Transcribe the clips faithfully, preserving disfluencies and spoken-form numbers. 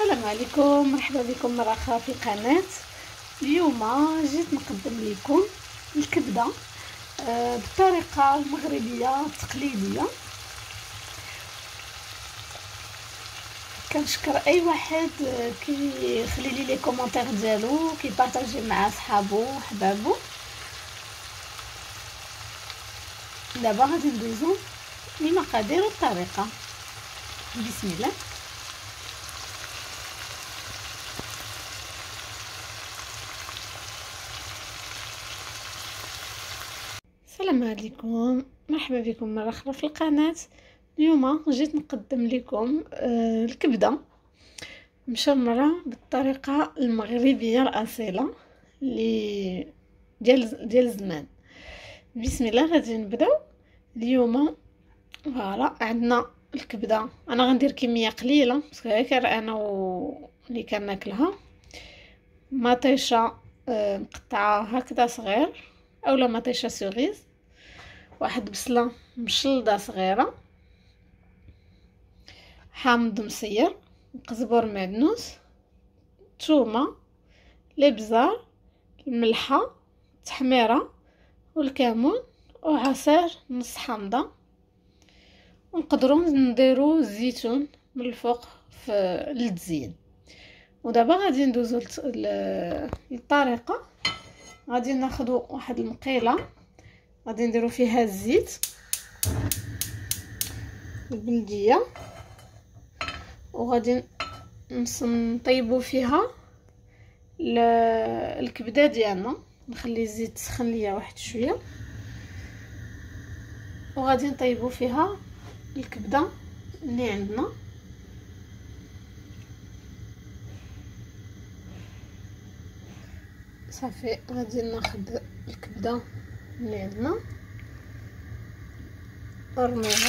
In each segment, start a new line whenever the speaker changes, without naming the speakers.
السلام عليكم، مرحبا بكم مرة أخرى في القناة. اليوم جيت نقدم لكم الكبدة آه بالطريقة المغربية التقليدية. كنشكر اي واحد كيخلي لي لي كومونتير ديالو كيبارطاجي مع صحابو وحبابو. دابا غادي ندوزو للمقادير والطريقة. بسم الله. السلام عليكم، مرحبا بكم مره اخرى في القناه. اليوم جيت نقدم لكم آه الكبده مشمره بالطريقه المغربيه الاصيله اللي ديال ديال زمان. بسم الله. غادي نبداو اليوم. فوالا عندنا الكبده، انا غندير كميه قليله باسكو غير انا و اللي كناكلها. مطيشه آه مقطعه هكذا صغير اولا مطيشه سوغيز، واحد بصله مشلضه صغيره، حامض مسير، قزبر معدنوس، ثومه، الابزار، الملحه، التحميره والكمون وعصير نص حامضه. ونقدروا نديروا الزيتون من الفوق في للتزيين. ودابا غادي ندوزو للطريقه. غادي ناخذوا واحد المقيله، غادي نديروا فيها الزيت البلديه، وغادي نطيبوا فيها الكبده ديالنا. نخلي الزيت تسخن ليا واحد شويه، وغادي نطيبوا فيها الكبده اللي عندنا. صافي غادي ناخذ الكبده اللي عندنا ارميها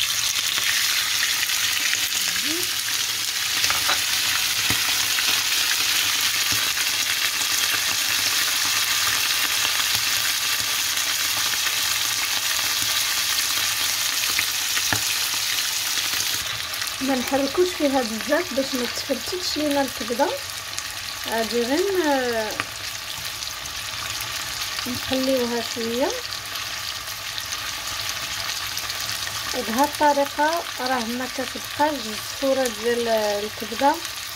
ما نحركوش فيها بزاف باش ما تفرتكش لينا الكبده. غادي غير نخليوها شويه. وبهذه الطريقه راه ما كتبقاش الصوره ديال الكبده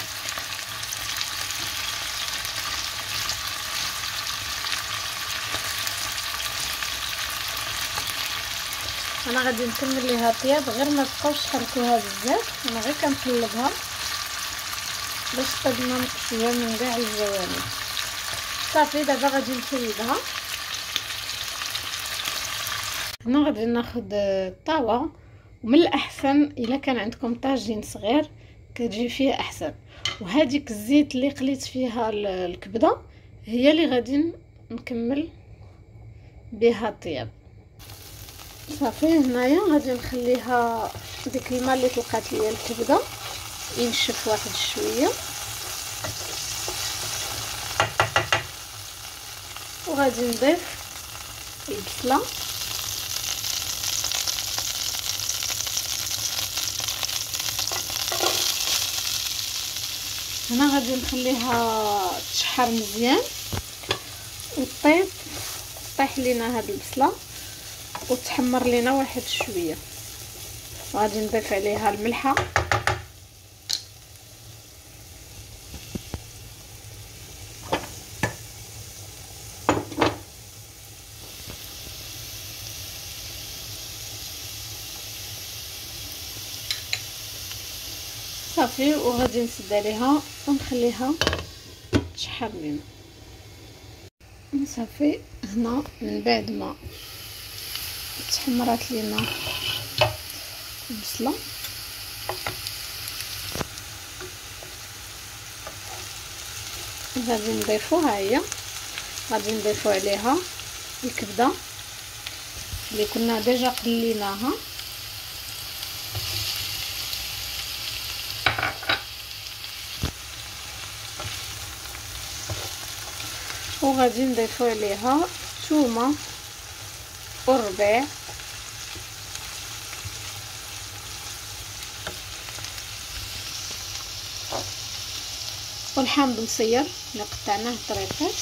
انا غادي نكمل ليها طياب، غير ما تبقاوش تحركوها بزاف. انا غير كنقلبها باش تطيب شويه من كاع الجوانب. صافي دابا غادي نفيدها. هنا غادي ناخذ الطاوه، ومن الاحسن الا كان عندكم طاجين صغير كتجي فيه احسن. وهذيك الزيت اللي قليت فيها الكبده هي اللي غادي نكمل بها الطياب. صافي هنايا غادي نخليها ديك الماء اللي طلقات ليا الكبده ينشف واحد شويه، وغادي نضيف البصله هنا. غادي نخليها تشحر مزيان وطيب، طيح لينا هاد البصله وتحمر لينا واحد شويه. غادي نضيف عليها الملحه صافي، وغادي نسد عليها ونخليها تشحر لينا. صافي هنا من بعد ما تحمرات لينا البصله غادي نضيفوها هي غادي نضيفو عليها الكبده اللي كنا ديجا قليناها. وغادي نضيفو عليها ثومه والربيع والحامض مصير اللي قطعناه طريفات.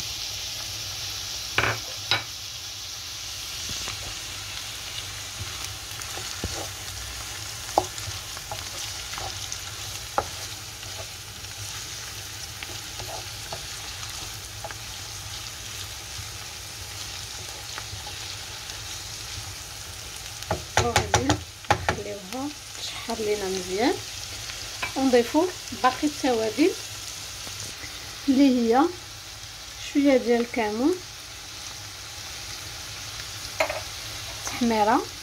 وغادي نخليوها تشحر لينا مزيان ونضيفو باقي التوابل اللي هي شويه ديال الكمون، تحميره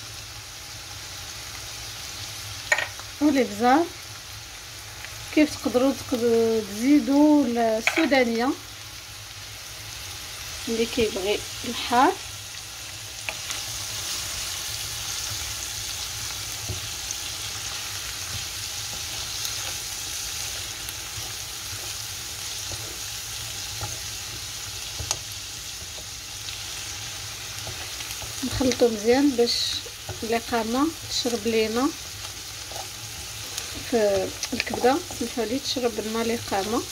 والابزار. كيف تقدروا تزيدوا السودانيه اللي كيبغي الحار. نخلطو مزيان باش اللقامه تشرب لينا في الكبده. سمحوا لي تشرب لنا لقامه.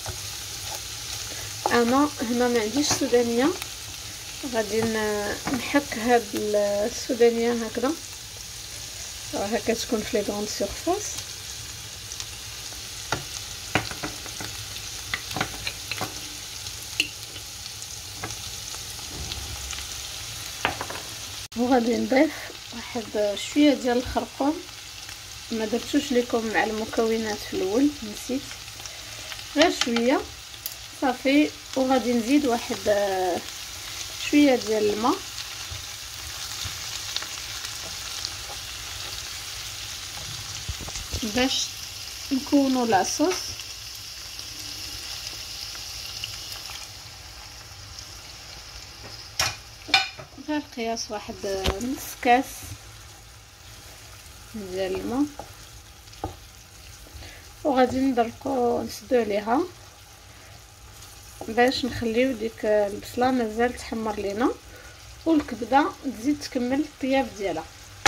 انا هنا ما عنديش سودانيه، غادي نحك هاد السودانيه هكذا، هكا تكون في لي غروند سيرفاس. وغادي نضيف واحد شويه ديال الخرقوم، ما درتوش لكم مع المكونات في الاول، نسيت غير شويه صافي. وغادي نزيد واحد شويه ديال الماء باش نكونوا لاصوص. غير قياس واحد نص كاس ديال الماء، وغادي ندركو نسدو عليها باش نخليو ديك البصله مازال تحمر لينا والكبده تزيد تكمل الطياب ديالها.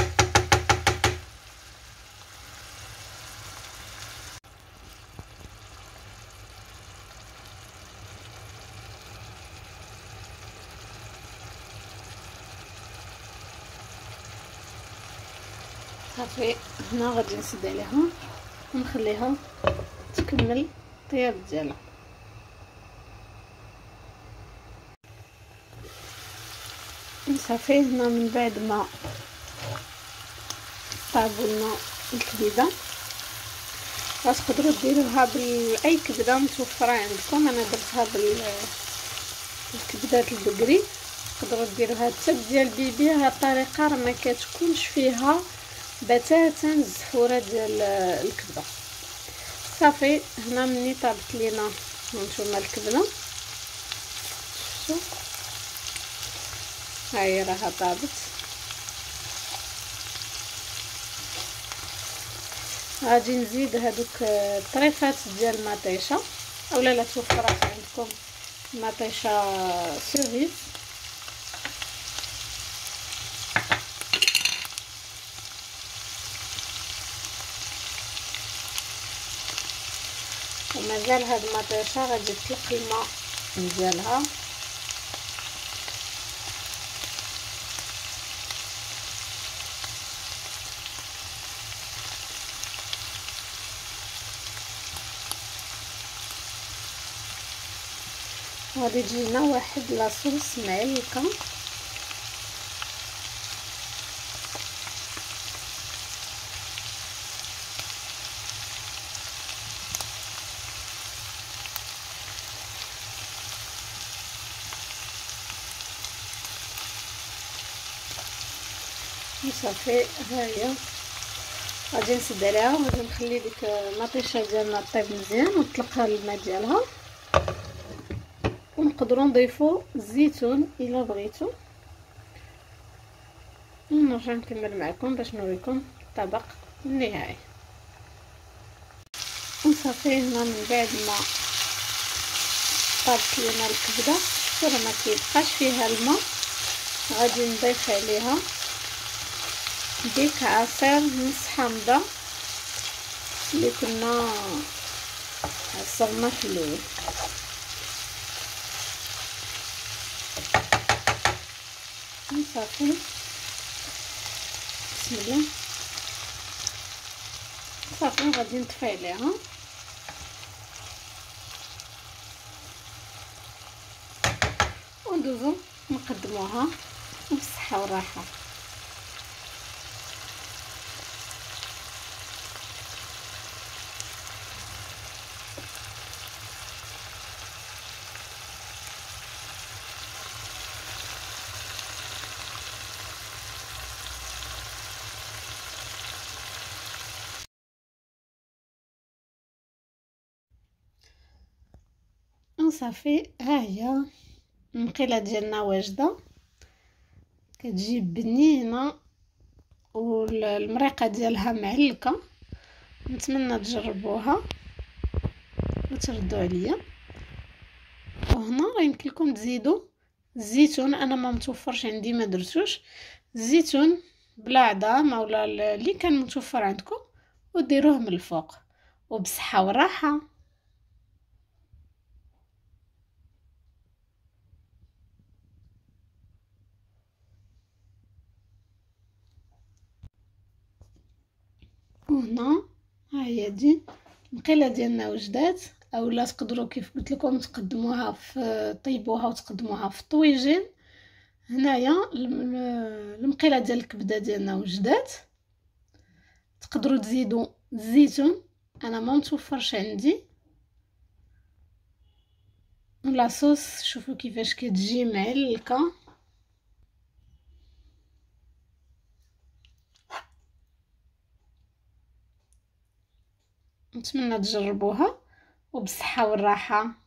صافي هنا غادي نسد عليها ونخليها تكمل الطياب ديالها. صافي هنا من بعد ما طابوا لنا الكبده غتقدروا ديروها باي كبده متوفره عندكم. انا درتها بالكبدات البقري، تقدروا ديروها حتى ديال البيبي. هاد الطريقه راه ما كتكونش فيها بتاتا الزفوره ديال الكبده. صافي هنا مني طابت لينا هانتوما الكبده، شفتوا هاهي راها طابت. غادي نزيد هادوك الطريفات ديال المطيشه، اولا لا توفرات عندكم مطيشه سيرفيس. ومازال هاد المطيشه غادي تطلق الماء ديالها. غادي تجينا واحد لاصوص معلكه. صافي ها هي غادي نسد عليها وغادي نخلي ديك المطيشه ديالنا طيب مزيان ونطلقها الماء ديالها. ونقدروا نضيفوا الزيتون الا بغيتو. ونرجع نكمل معكم باش نوريكم الطبق النهائي. وصافي هنا من بعد ما طابت لنا الكبده راه ما كيبقاش فيها الماء، غادي نضيف عليها ديك عصير نص حامضه اللي كنا عصرنا في الاول. صافي بسم الله. صافي غادي نطفي عليها وندوزو نقدموها بالصحه والراحه. وصافي ها هي المقيله ديالنا واجده، كتجي بنينه والمريقه ديالها معلكه. نتمنى تجربوها وتردوا عليا. وهنا يمكن لكم تزيدوا الزيتون، انا ما متوفرش عندي ما درتوش. الزيتون بلا عظام اولا اللي كان متوفر عندكم وديروه من الفوق وبصحه وراحه. وهنا ها هي دي المقيله ديالنا وجدات، اولا تقدروا كيف قلت لكم تقدموها في طيبوها وتقدموها في الطويجين. هنايا المقيله ديال الكبده ديالنا وجدات. تقدروا تزيدوا الزيتون، انا ما متوفرش عندي. لاصوص شوفوا كيفاش كتجي معلكه. نتمنى تجربوها وبالصحه والراحه.